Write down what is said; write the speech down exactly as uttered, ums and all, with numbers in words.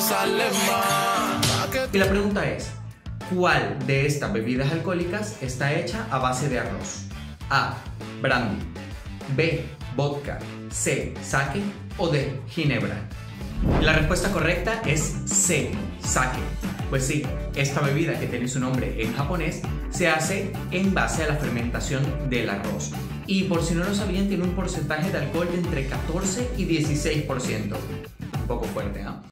sale más. Y la pregunta es, ¿cuál de estas bebidas alcohólicas está hecha a base de arroz? A. Brandy. B. Vodka. C. Sake. O D. Ginebra. La respuesta correcta es C. Sake. Pues sí, esta bebida que tiene su nombre en japonés se hace en base a la fermentación del arroz. Y por si no lo sabían, tiene un porcentaje de alcohol de entre catorce y dieciséis por ciento. Un poco fuerte, ¿ah? ¿eh?